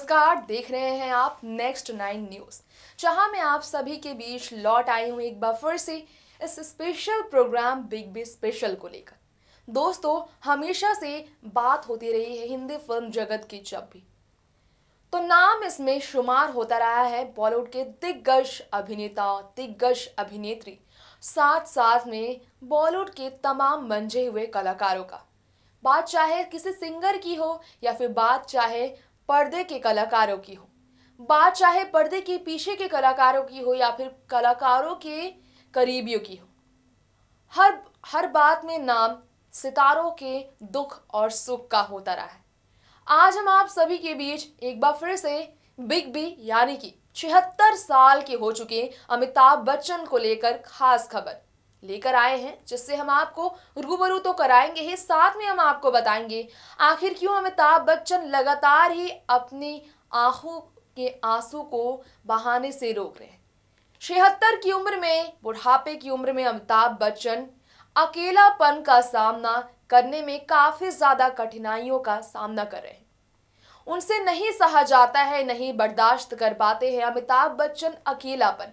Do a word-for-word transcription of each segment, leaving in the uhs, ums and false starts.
नमस्कार, देख रहे हैं आप नेक्स्ट नाइन न्यूज, जहां मैं आप सभी के बीच लौट आई हूं एक बार फिर से इस special program big B special को लेकर। दोस्तों, हमेशा से बात होती रही है हिंदी फिल्म जगत की, जब भी तो नाम इसमें शुमार होता रहा है बॉलीवुड के दिग्गज अभिनेता, दिग्गज अभिनेत्री, साथ साथ में बॉलीवुड के तमाम मंजे हुए कलाकारों का। बात चाहे किसी सिंगर की हो या फिर बात चाहे पर्दे के कलाकारों की हो, बात चाहे पर्दे के पीछे के कलाकारों की हो या फिर कलाकारों के करीबियों की हो, हर हर बात में नाम सितारों के दुख और सुख का होता रहा है। आज हम आप सभी के बीच एक बार फिर से बिग बी यानी कि छिहत्तर साल के हो चुके अमिताभ बच्चन को लेकर खास खबर लेकर आए हैं, जिससे हम आपको रूबरू तो कराएंगे ही, साथ में हम आपको बताएंगे आखिर क्यों अमिताभ बच्चन लगातार ही अपनी आंखों के आंसू को बहाने से रोक रहे हैं। छिहत्तर की उम्र में, बुढ़ापे की उम्र में अमिताभ बच्चन अकेलापन का सामना करने में काफी ज्यादा कठिनाइयों का सामना कर रहे हैं। उनसे नहीं सहा जाता है, नहीं बर्दाश्त कर पाते हैं अमिताभ बच्चन अकेलापन।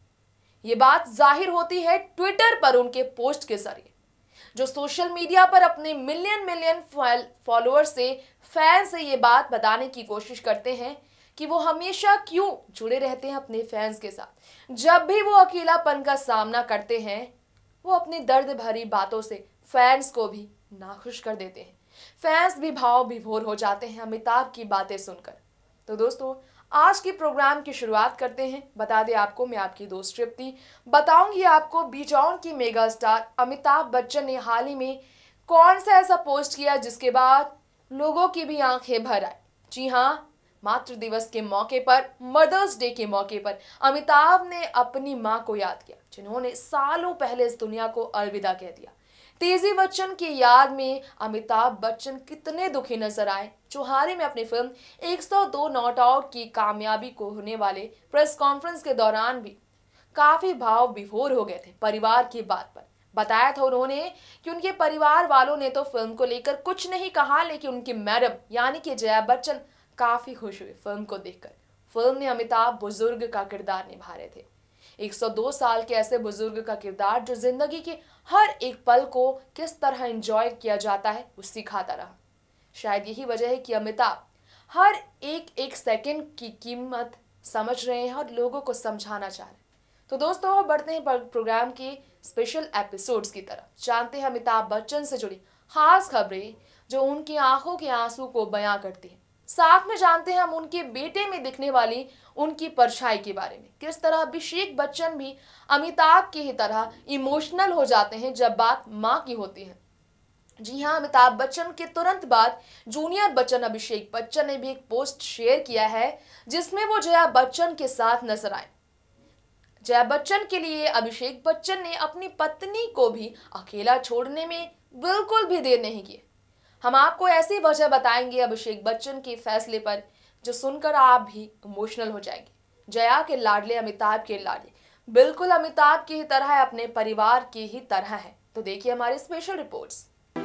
ये बात जाहिर होती है ट्विटर पर उनके पोस्ट के जरिए, जो सोशल मीडिया पर अपने मिलियन मिलियन फॉलोअर्स से, फैन से ये बात बताने की कोशिश करते हैं कि वो हमेशा क्यों जुड़े रहते हैं अपने फैंस के साथ। जब भी वो अकेलापन का सामना करते हैं, वो अपनी दर्द भरी बातों से फैंस को भी नाखुश कर देते हैं। फैंस भी भाव विभोर हो जाते हैं अमिताभ की बातें सुनकर। तो दोस्तों, आज की प्रोग्राम की शुरुआत करते हैं। बता दें आपको, मैं आपकी दोस्त तृप्ति बताऊंगी आपको बीजॉन की मेगा स्टार अमिताभ बच्चन ने हाल ही में कौन सा ऐसा पोस्ट किया जिसके बाद लोगों की भी आंखें भर आई। जी हाँ, मातृ दिवस के मौके पर, मदर्स डे के मौके पर अमिताभ ने अपनी मां को याद किया, जिन्होंने सालों पहले इस दुनिया को अलविदा कह दिया। तेजी बच्चन की याद में अमिताभ बच्चन कितने दुखी नजर आए, जो हाल ही में अपनी फिल्म एक सौ दो नॉट आउट की कामयाबी को होने वाले प्रेस कॉन्फ्रेंस के दौरान भी काफी भाव विभोर हो गए थे परिवार की बात पर। बताया था उन्होंने कि उनके परिवार वालों ने तो फिल्म को लेकर कुछ नहीं कहा, लेकिन उनकी मैडम यानी कि जया बच्चन काफी खुश हुए फिल्म को देखकर। फिल्म में अमिताभ बुजुर्ग का किरदार निभा रहे थे, एक सौ दो साल के ऐसे बुजुर्ग का किरदार जो जिंदगी के हर एक पल को किस तरह एंजॉय किया जाता है वो सिखाता रहा। शायद यही वजह है कि अमिताभ हर एक एक सेकंड की कीमत समझ रहे हैं और लोगों को समझाना चाह रहे हैं। तो दोस्तों, बढ़ते हैं प्रोग्राम के स्पेशल एपिसोड्स की तरफ। जानते हैं अमिताभ बच्चन से जुड़ी खास खबरें जो उनकी आंखों के आंसू को बयां करती हैं। साथ में जानते हैं हम उनके बेटे में दिखने वाली उनकी परछाई के बारे में, किस तरह अभिषेक बच्चन भी अमिताभ की ही तरह इमोशनल हो जाते हैं जब बात मां की होती है। जी हां, अमिताभ बच्चन के तुरंत बाद जूनियर बच्चन अभिषेक बच्चन ने भी एक पोस्ट शेयर किया है, जिसमें वो जया बच्चन के साथ नजर आए। जया बच्चन के लिए अभिषेक बच्चन ने अपनी पत्नी को भी अकेला छोड़ने में बिल्कुल भी देर नहीं की। हम आपको ऐसी वजह बताएंगे अभिषेक बच्चन के फैसले पर, जो सुनकर आप भी इमोशनल हो जाएंगे। जया के लाडले अमिताभ के लाडले बिल्कुल अमिताभ की ही तरह है, अपने परिवार की ही तरह है। तो देखिए हमारी स्पेशल रिपोर्ट्स।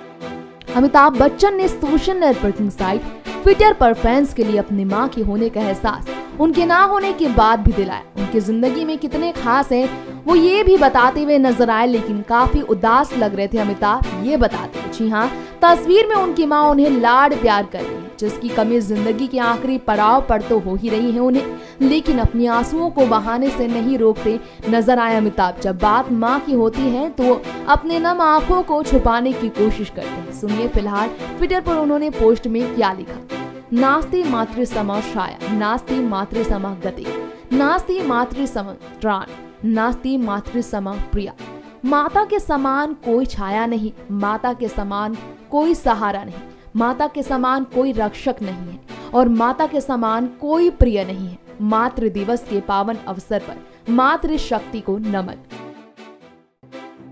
अमिताभ बच्चन ने सोशल नेटवर्किंग साइट ट्विटर पर फैंस के लिए अपनी मां के होने का एहसास उनके ना होने के बाद भी दिलाया। उनकी जिंदगी में कितने खास हैं वो ये भी बताते हुए नजर आए, लेकिन काफी उदास लग रहे थे अमिताभ ये बताते। जी हाँ, तस्वीर में उनकी मां उन्हें लाड प्यार कर रही है, जिसकी कमी जिंदगी के आखिरी पड़ाव पर तो हो ही रही है उन्हें, लेकिन अपनी आंसुओं को बहाने से नहीं रोकते नजर आए अमिताभ। जब बात मां की होती है तो अपने नम आंखों को छुपाने की कोशिश करते हैं। सुनिए फिलहाल ट्विटर पर उन्होंने पोस्ट में क्या लिखा। नास्ति मातृ सम छाया, नास्ति मातृ सम गति, नास्ति मातृ सम प्राण, नास्ति मातृ सम प्रिया। माता के समान कोई छाया नहीं, माता के समान कोई सहारा नहीं, माता के समान कोई रक्षक नहीं है और माता के समान कोई प्रिय नहीं है। मातृ दिवस के पावन अवसर पर मातृ शक्ति को नमन।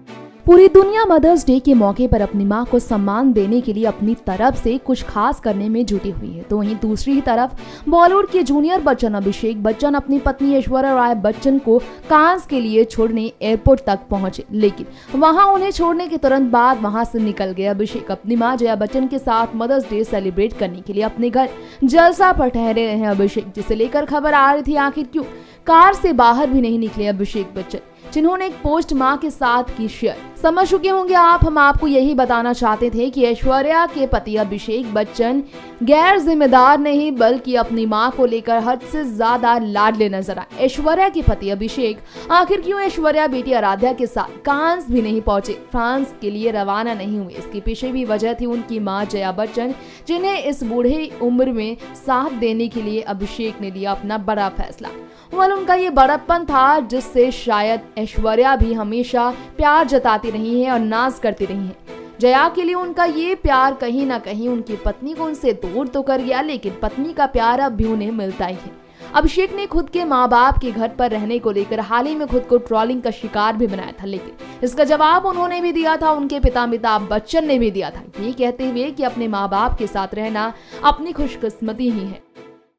पूरी दुनिया मदर्स डे के मौके पर अपनी मां को सम्मान देने के लिए अपनी तरफ से कुछ खास करने में जुटी हुई है। तो वहीं दूसरी ही तरफ बॉलीवुड के जूनियर बच्चन अभिषेक बच्चन अपनी पत्नी ऐश्वर्या राय बच्चन को कांस के लिए छोड़ने एयरपोर्ट तक पहुंचे, लेकिन वहां उन्हें छोड़ने के तुरंत बाद वहां से निकल गए। अभिषेक अपनी मां जया बच्चन के साथ मदर्स डे सेलिब्रेट करने के लिए अपने घर जलसा पर ठहरे रहे हैं अभिषेक, जिसे लेकर खबर आ रही थी आखिर क्यों कार से बाहर भी नहीं निकले अभिषेक बच्चन, जिन्होंने एक पोस्ट मां के साथ की शेयर। समझ चुके होंगे आप, हम आपको यही बताना चाहते थे कि ऐश्वर्या के पति अभिषेक बच्चन गैर जिम्मेदार नहीं बल्कि अपनी मां को लेकर हद से ज्यादा लाडले नजर आए। ऐश्वर्या के पति अभिषेक आखिर क्यों ऐश्वर्या बेटी आराध्या के साथ कांस भी नहीं पहुंचे, फ्रांस के लिए रवाना नहीं हुए, इसके पीछे भी वजह थी उनकी मां जया बच्चन, जिन्हें इस बूढ़े उम्र में साथ देने के लिए अभिषेक ने लिया अपना बड़ा फैसला। वह उनका ये बड़प्पन था जिससे शायद ऐश्वर्या भी हमेशा प्यार जताती रही है और नाज करती रही है। जया के लिए उनका ये प्यार कहीं ना कहीं उनकी पत्नी को उनसे दूर तो कर गया, लेकिन पत्नी का प्यार अब भी उन्हें मिलता ही है। अभिषेक ने खुद के माँ बाप के घर पर रहने को लेकर हाल ही में खुद को ट्रोलिंग का शिकार भी बनाया था, लेकिन इसका जवाब उन्होंने भी दिया था, उनके पिता अमिताभ बच्चन ने भी दिया था, ये कहते हुए कि अपने माँ बाप के साथ रहना अपनी खुशकिस्मती ही है।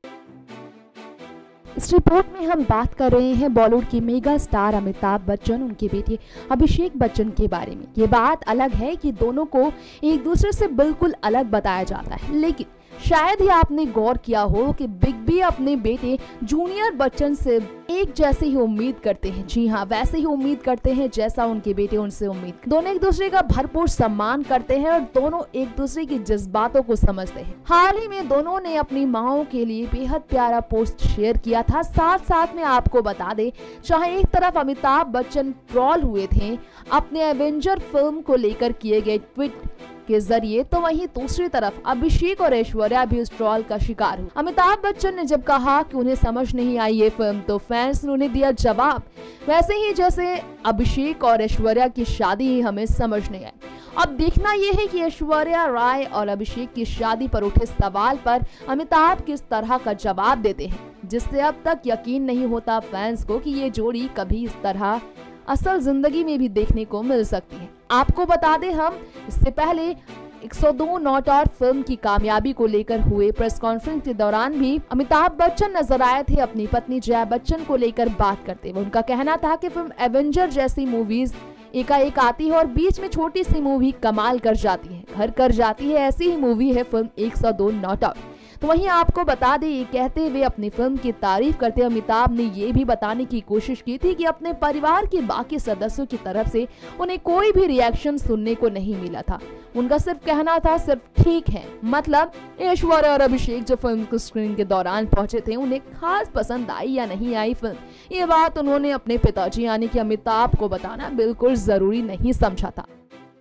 इस रिपोर्ट में हम बात कर रहे हैं बॉलीवुड के मेगा स्टार अमिताभ बच्चन, उनके बेटे अभिषेक बच्चन के बारे में। ये बात अलग है कि दोनों को एक दूसरे से बिल्कुल अलग बताया जाता है, लेकिन शायद ही आपने गौर किया हो कि बिग बी अपने बेटे जूनियर बच्चन से एक जैसे ही उम्मीद करते हैं। जी हाँ, वैसे ही उम्मीद करते हैं जैसा उनके बेटे उनसे उम्मीद। दोनों एक दूसरे का भरपूर सम्मान करते हैं और दोनों एक दूसरे की जज्बातों को समझते हैं। हाल ही में दोनों ने अपनी माओ के लिए बेहद प्यारा पोस्ट शेयर किया था। साथ साथ में आपको बता दे, चाहे एक तरफ अमिताभ बच्चन ट्रोल हुए थे अपने एवेंजर फिल्म को लेकर किए गए ट्वीट के जरिए, तो वहीं दूसरी तरफ अभिषेक और ऐश्वर्या भी उस ट्रोल का शिकार हुए। अमिताभ बच्चन ने जब कहा कि उन्हें समझ नहीं आई ये फिल्म, तो फैंस ने उन्हें दिया जवाब, वैसे ही जैसे अभिषेक और ऐश्वर्या की शादी ही हमें समझ नहीं आई। अब देखना यह है कि ऐश्वर्या राय और अभिषेक की शादी पर उठे सवाल पर अमिताभ किस तरह का जवाब देते हैं, जिससे अब तक यकीन नहीं होता फैंस को कि ये जोड़ी कभी इस तरह असल जिंदगी में भी देखने को मिल सकती है। आपको बता दें, हम इससे पहले एक सौ दो नॉट आउट फिल्म की कामयाबी को लेकर हुए प्रेस कॉन्फ्रेंस के दौरान भी अमिताभ बच्चन नजर आए थे अपनी पत्नी जया बच्चन को लेकर बात करते हुए। उनका कहना था कि फिल्म एवेंजर जैसी मूवीज एकाएक आती है और बीच में छोटी सी मूवी कमाल कर जाती है, घर कर जाती है, ऐसी ही मूवी है फिल्म एक सौ दो नॉट आउट। तो वहीं आपको बता दें, ये कहते हुए अपनी फिल्म की तारीफ करते अमिताभ ने ये भी बताने की कोशिश की थी कि अपने परिवार के बाकी सदस्यों की तरफ से उन्हें कोई भी रिएक्शन सुनने को नहीं मिला था। उनका सिर्फ कहना था सिर्फ ठीक है, मतलब ऐश्वर्या और अभिषेक जो फिल्म को स्क्रीन के दौरान पहुंचे थे उन्हें खास पसंद आई या नहीं आई फिल्म, ये बात उन्होंने अपने पिताजी यानी कि अमिताभ को बताना बिल्कुल जरूरी नहीं समझा था।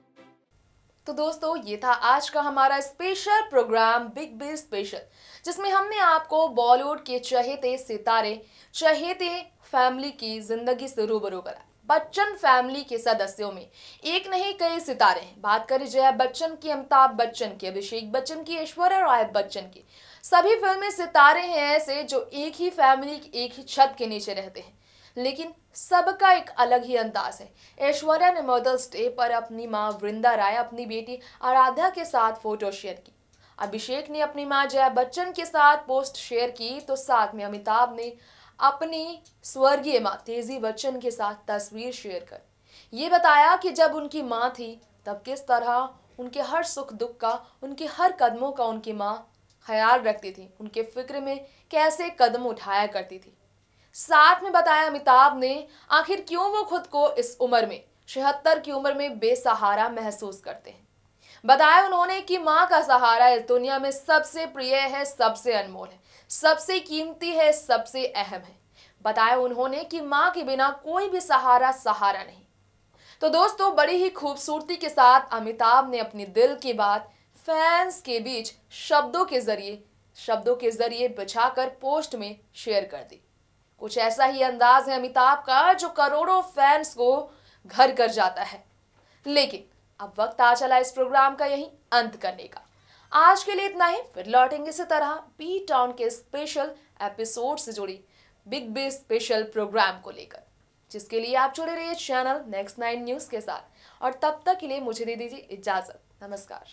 तो दोस्तों, ये था आज का हमारा special program big B special, जिसमें हमने आपको बॉलीवुड के चहेते सितारे, चहेते फैमिली की जिंदगी से रूबरू करा। बच्चन फैमिली के सदस्यों में एक नहीं कई सितारे हैं। बात करें जया बच्चन की, अमिताभ बच्चन की, अभिषेक बच्चन की, ऐश्वर्या राय बच्चन की, सभी फिल्मी सितारे हैं ऐसे जो एक ही फैमिली, एक ही छत के नीचे रहते हैं, लेकिन सबका एक अलग ही अंदाज है। ऐश्वर्या ने मदर्स डे पर अपनी मां वृंदा राय, अपनी बेटी आराध्या के साथ फोटो शेयर की। अभिषेक ने अपनी मां जया बच्चन के साथ पोस्ट शेयर की, तो साथ में अमिताभ ने अपनी स्वर्गीय मां तेजी बच्चन के साथ तस्वीर शेयर कर ये बताया कि जब उनकी मां थी तब किस तरह उनके हर सुख दुख का, उनके हर कदमों का उनकी मां ख्याल रखती थी, उनके फिक्र में कैसे कदम उठाया करती थी। साथ में बताया अमिताभ ने आखिर क्यों वो खुद को इस उम्र में, छिहत्तर की उम्र में बेसहारा महसूस करते हैं। बताया उन्होंने कि माँ का सहारा इस दुनिया में सबसे प्रिय है, सबसे अनमोल है, सबसे कीमती है, सबसे अहम है। बताया उन्होंने कि माँ के बिना कोई भी सहारा सहारा नहीं। तो दोस्तों, बड़ी ही खूबसूरती के साथ अमिताभ ने अपनी दिल की बात फैंस के बीच शब्दों के जरिए शब्दों के जरिए बिछाकर पोस्ट में शेयर कर दी। कुछ ऐसा ही अंदाज है अमिताभ का जो करोड़ों फैंस को घर कर जाता है। लेकिन अब वक्त आ चला इस प्रोग्राम का यहीं अंत करने का। आज के लिए इतना ही, फिर लौटेंगे इसी तरह बी टाउन के स्पेशल एपिसोड से जुड़ी बिग बी स्पेशल प्रोग्राम को लेकर। जिसके लिए आप जुड़े रहिए चैनल नेक्स्ट नाइन न्यूज के साथ। और तब तक के लिए मुझे दे दीजिए इजाजत। नमस्कार।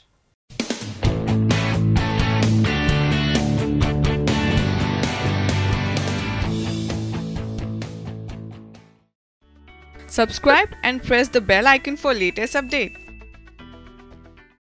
Subscribe and press the bell icon for latest update.